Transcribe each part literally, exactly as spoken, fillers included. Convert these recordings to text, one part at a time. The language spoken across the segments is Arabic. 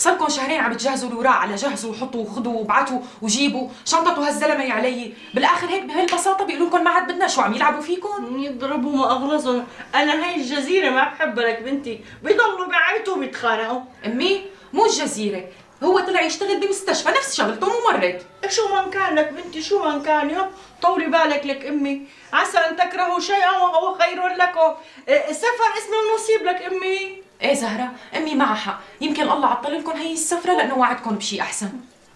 صاركم شهرين عم تجهزوا الوراق على جهزوا وحطوا وخذوا وابعتوا وجيبوا، شنطته هالزلمه يا علي، بالاخر هيك بهالبساطه بيقولوا لكم ما عاد بدنا، شو عم يلعبوا فيكم؟ يضربوا ما اغلظهم، انا هاي الجزيره ما بحبها لك بنتي، بيضلوا بيعيطوا وبيتخانقوا. امي مو الجزيره، هو طلع يشتغل بمستشفى نفس شغلته ممرض. شو ما كان لك بنتي، شو ما كان، يا طولي بالك لك امي، عسى ان تكرهوا شيئا وهو خير لكم، السفر اسم النصيب لك امي. ايه زهره، امي معها حق، يمكن الله عطل لكم هي السفره لانه وعدكم بشيء احسن.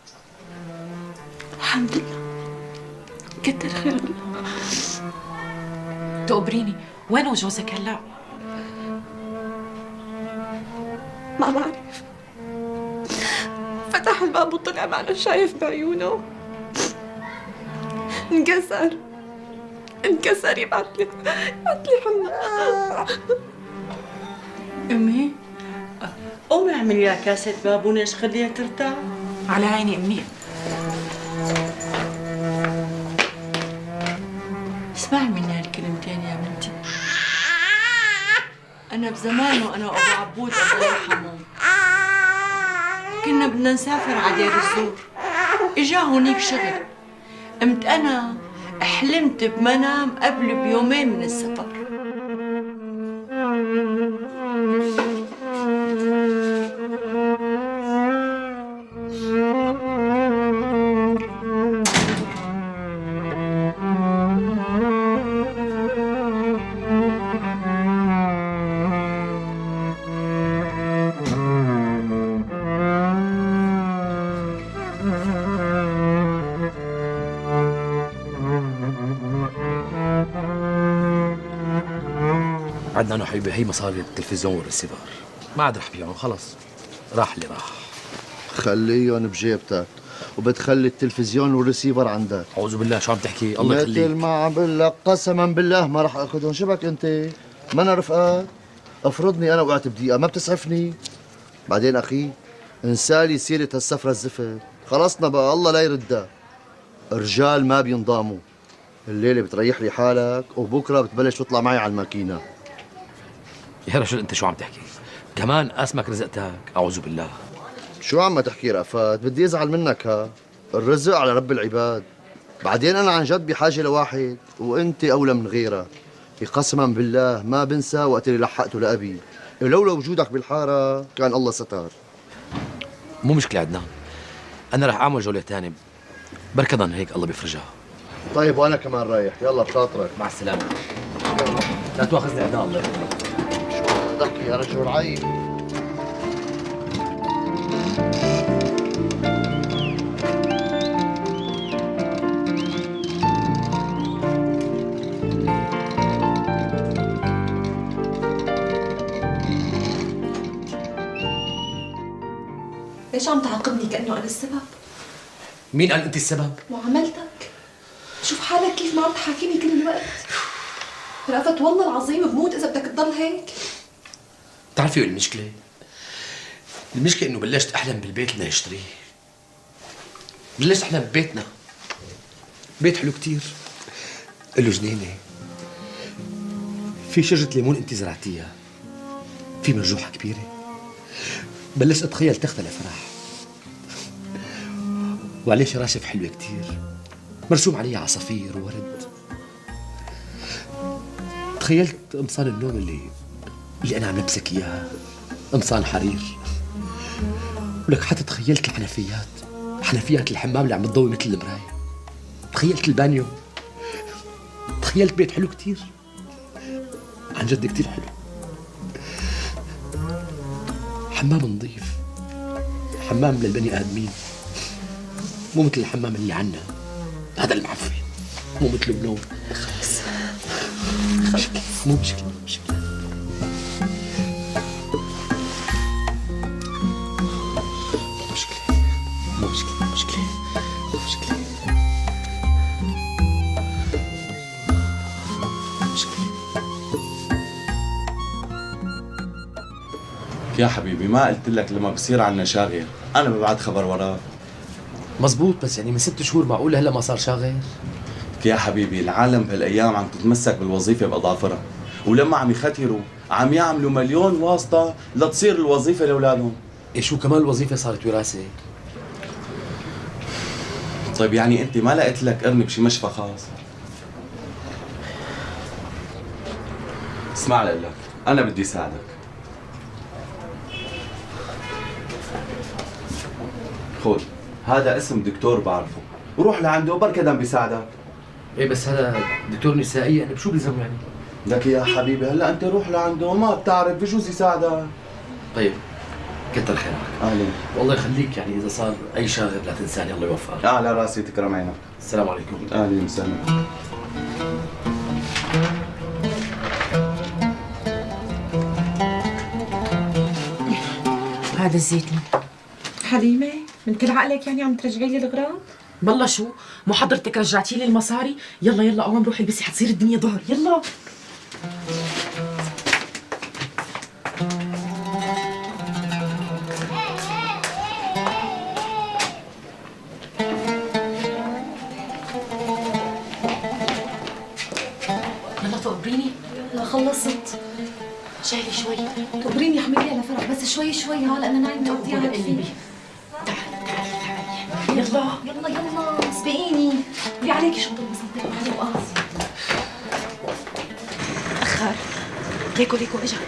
الحمد لله، كتر خير الله. تقبريني، وينه جوزك هلا؟ ما بعرف، فتح الباب وطلع ما أنا شايف بعيونه، انكسر انكسر يبعث لي يبعث لي حمام. امي قومي اعملي لها كاسه بابونج خليها ترتاح. على عيني امي. اسمعي مني هالكلمتين يا بنتي، انا بزمان وانا وابو عبود الله يرحمه كنا بدنا نسافر على دير الزور، اجا هونيك شغل، قمت انا حلمت بمنام قبل بيومين من السفر. عندنا انا حبيبي هي مصاري التلفزيون والريسيفر، ما عاد رح بيعهم، خلص راح اللي راح. خليهم بجيبتك وبتخلي التلفزيون والريسيفر عندك. اعوذ بالله، شو عم تحكي؟ الله يخليك. مثل ما عم بقول لك قسما بالله ما رح اخذهم. شبك انت؟ ما انا رفقات؟ افرضني انا وقعت بدقيقه ما بتسعفني؟ بعدين اخي انسالي سيره هالسفره الزفت، خلصنا بقى الله لا يردها. رجال ما بينضاموا، الليله بتريح لي حالك وبكره بتبلش تطلع معي على الماكينه. يا رجل انت شو عم تحكي؟ كمان اسمك رزقتك، اعوذ بالله. شو عم تحكي رأفت؟ بدي ازعل منك ها؟ الرزق على رب العباد. بعدين انا عن جد بحاجه لواحد وانت اولى من غيرها. قسما بالله ما بنسى وقت اللي لحقته لابي، لولا وجودك بالحاره كان الله ستار. مو مشكله عدنان، انا رح اعمل جوله ثانيه، بركضا هيك الله بيفرجها. طيب وانا كمان رايح، يلا بخاطرك. مع السلامه. لا تواخذني عدنان الله يخليك. شو بدك يا رجل عيب. ليش عم تعاقبني كأنه أنا السبب؟ مين قال انت السبب؟ معاملتك، شوف حالك كيف ما عم تحاكيني كل الوقت. رأفت والله العظيم بموت إذا بدك تضل هيك. بتعرفي ايه المشكلة؟ المشكلة إنه بلشت أحلم بالبيت اللي نشتريه. بلشت أحلم ببيتنا. بيت حلو كتير. له جنينة. في شجرة ليمون أنت زرعتيها. في مرجوحة كبيرة. بلشت أتخيل تختة لفرح. وعليه شراشف حلوة كتير. مرسوم عليها عصافير وورد. تخيلت قمصان النوم اللي اللي أنا عم لبسك إياها، قمصان حرير. ولك حتى تخيلت الحنفيات، حنفيات الحمام اللي عم تضوي مثل المراية. تخيلت البانيو. تخيلت بيت حلو كتير. عن جد كتير حلو. حمام نظيف. حمام للبني آدمين. مو مثل الحمام اللي عنا. هذا المعفن. مو مثله بنوم. خلص. خلص. مو مشكلة، مشكلة. مو مشكلة، مشكلة، مشكلة، مشكلة. يا حبيبي ما قلت لك لما بصير عنا شاغر انا ببعت خبر وراك؟ مزبوط، بس يعني من ست شهور معقول هلا ما صار شاغر؟ يا حبيبي العالم بهالايام عم تتمسك بالوظيفه باظافرها، ولما عم يختروا عم يعملوا مليون واسطه لتصير الوظيفه لاولادهم. إيه شو كمان الوظيفة صارت وراثة؟ طيب يعني انت ما لقيت لك قرن بشي مشفى خاص؟ اسمع لك، انا بدي ساعدك. خذ، هذا اسم دكتور بعرفه، وروح لعنده وبركي دام بيساعدك. ايه بس هذا دكتور نسائي، انا بشو بلزمه يعني؟ لك يا حبيبي هلا انت روح لعنده وما بتعرف بجوز يساعدك. طيب كتر خيرك. اهلين. والله يخليك، يعني اذا صار اي شاغب لا تنساني، الله يوفقك. على راسي تكرم عينك. السلام عليكم. اهلين وسهلا. هذا الزيتون. حليمة من كل عقلك يعني عم ترجعي لي الغراض؟ والله شو؟ مو حضرتك رجعتي لي المصاري؟ يلا يلا قوم روحي البسي حتصير الدنيا ظهر، يلا. يلا تقبريني. لا خلصت. شايلي شوي. تقبريني حمليها لفرح بس شوي شوي ها، لأن نايمة بدي أقعد فيه. تعالي تعالي تعالي. يلا يلا يلا سبقيني. في عليكي شنطة المصدق معي وقاص. أخر. ليكو ليكو اجا.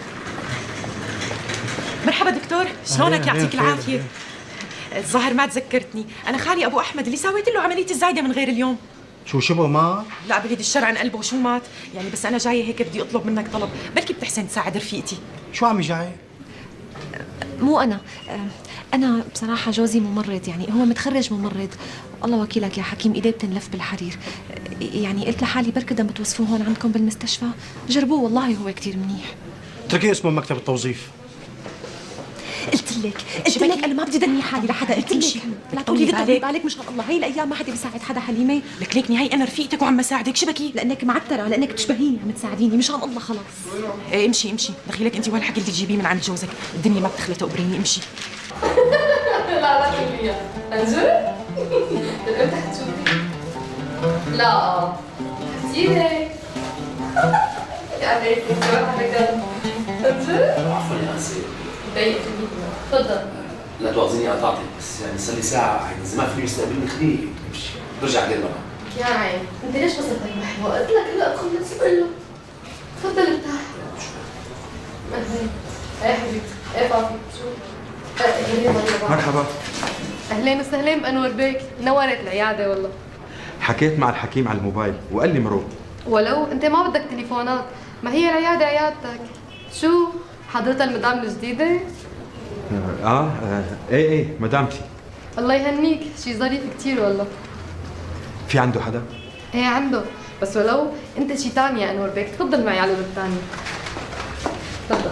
مرحبا دكتور، شلونك يعطيك العافية؟ الظاهر ما تذكرتني، أنا خالي أبو أحمد اللي سويت له عملية الزايدة من غير اليوم. شو شبه مات؟ لا بعيد الشر عن قلبه، شو مات؟ يعني بس أنا جاية هيك بدي أطلب منك طلب، بلكي بتحسن تساعد رفيقتي. شو عمي جاي؟ مو أنا، أنا بصراحة جوزي ممرض، يعني هو متخرج ممرض. الله وكيلك يا حكيم، إيديه بتنلف بالحرير. يعني قلت لحالي بركي بدهم بتوظفوه هون عندكم بالمستشفى، جربوه والله هو كتير منيح. اتركي اسمه بمكتب التوظيف. قلت لك قلت لك انا ما بدي دني حالي لحدا، قلت لك لا تقولي لي طولي بالك، مشان الله هي الايام ما حدا بيساعد حدا. حليمه لك ليكني هي انا رفيقتك وعم بساعدك، شبكي؟ لانك معتره، لانك بتشبهيني عم تساعديني، مشان الله خلص. ايه امشي امشي، دخيلك انت وهالحكي اللي تجيبيه من عند جوزك، الدنيا ما بتخلى تقبريني، امشي. لا لا كلية انزل. امتى حتشوفي؟ لا كثيرة. يا ريت تروح على قلب. انزل. عفوا يا اسف. ضايقتني. تفضل. لا تواخذيني قطعتك، بس يعني صار لي ساعة، يعني إذا ما فيني يستقبلني خليه يمشي، برجع غير مرة. يا عين، انت ليش بصرتك محلوة؟ قلت لك هلا ادخل نفسي كله. تفضل ارتاح. اهلين. ايه حبيبتي، ايه فاطمة، شو؟ مرحبا. اهلين وسهلين بانور بيك، نورت العيادة والله. حكيت مع الحكيم على الموبايل وقال لي مرور. ولو انت ما بدك تليفونات، ما هي العيادة عيادتك. شو؟ حضرتها المدام الجديدة؟ آه, آه ايه ايه مدامتي. الله يهنيك، شي ظريف كثير والله. في عنده حدا؟ ايه عنده، بس ولو انت شي تاني يا انور بيك، تفضل معي على الأوضة الثانية. تفضل.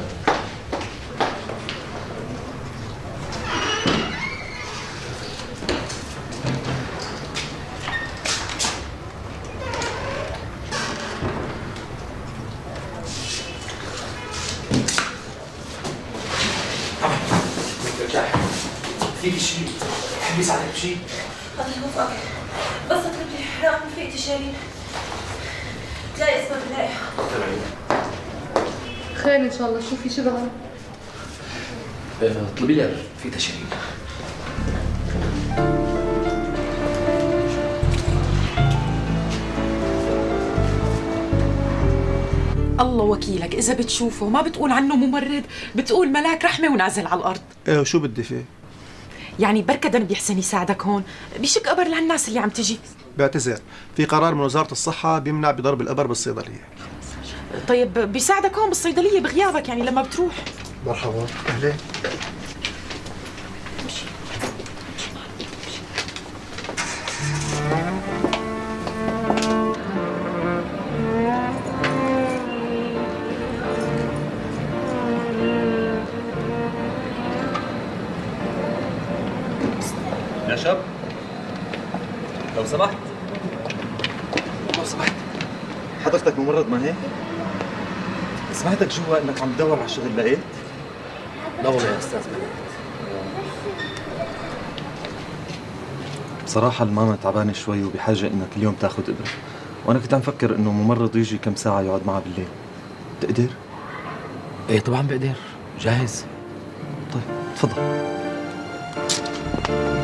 فيكي شيء؟ تحبي يساعدك بشيء؟ الله يوفقك، بس اطلب لي رقم رفيقتي شيرين، تلاقي اسمها باللائحة. تمام. خير ان شاء الله، شو في شغلة؟ اطلبي لي رفيقتها شيرين. الله وكيلك، إذا بتشوفه ما بتقول عنه ممرض، بتقول ملاك رحمة ونازل على الأرض. ايه وشو بدي فيه؟ يعني بركة بيحسن يساعدك هون، بيشك قبر لهالناس اللي عم تجي. بعتذر، في قرار من وزارة الصحة بيمنع بضرب الإبر بالصيدلية. طيب بيساعدك هون بالصيدلية بغيابك، يعني لما بتروح. مرحبا، أهلين. يا شاب لو سمحت. لو سمحت. حضرتك ممرض ما هيك؟ سمعتك جوا انك عم تدور على شغل، لقيت؟ لا والله يا استاذ. بصراحة الماما تعبانة شوي وبحاجة انك اليوم تاخذ ابرة، وانا كنت عم فكر انه ممرض يجي كم ساعة يقعد معها بالليل. تقدر؟ ايه طبعا بقدر، جاهز. طيب تفضل. معك.